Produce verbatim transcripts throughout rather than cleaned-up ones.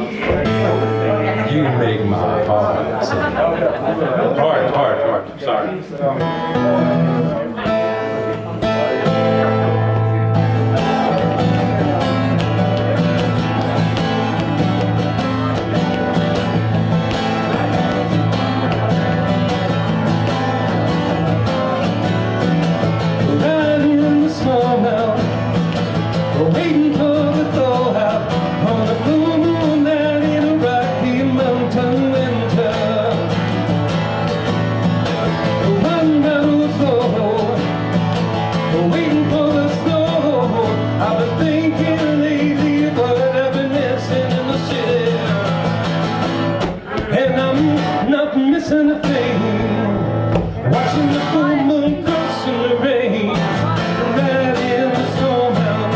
You make my heart sing. Heart, heart, heart. Sorry. Waiting for the thaw out on a blue moon night in a Rocky Mountain winter. One bottle of slow, waiting for the snow. I've been thinking lately of what I've been missing in the city, and I'm not missing a thing. Watching the full moon crossing the rain, right in the storm out.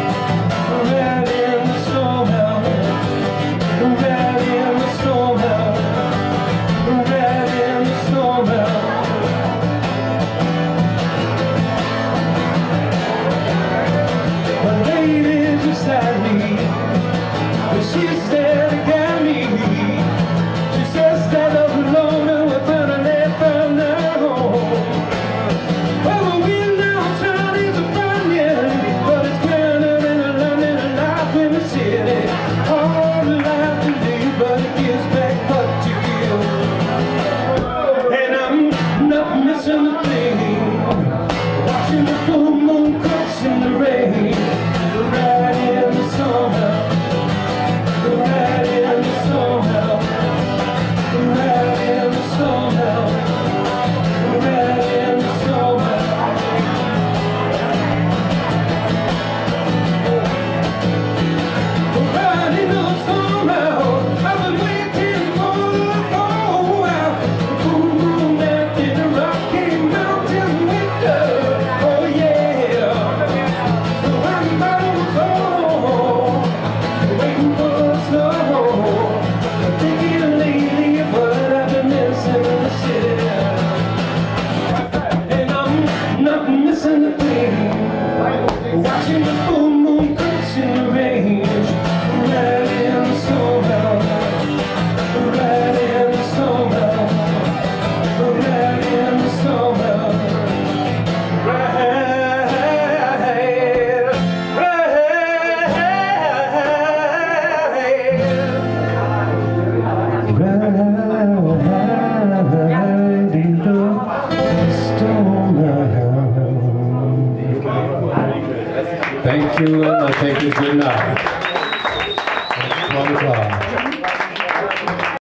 She's there to guide me. She says that I'm alone and we're finally found our home. Well, the wind outside is a fire, but it's growling in a London and life in the city. Hard life to live, but it gives back what you give. And I'm not missing a thing. Watching the full moon crossing the rain, right in the summer. Right in the storm now, right in the storm now, right in the storm now. Right in the storm now, I've been waiting for the fall out. The full moon night in a Rocky Mountain winter. Oh yeah, I'm bound for waiting for snow. Thinking lately of what I've been missing in the city, and I'm not missing a thing. Watching the full moon crossing the rain, right in the storm out, right in the storm out, right in the storm out, right. Thank you, and I think it's good night.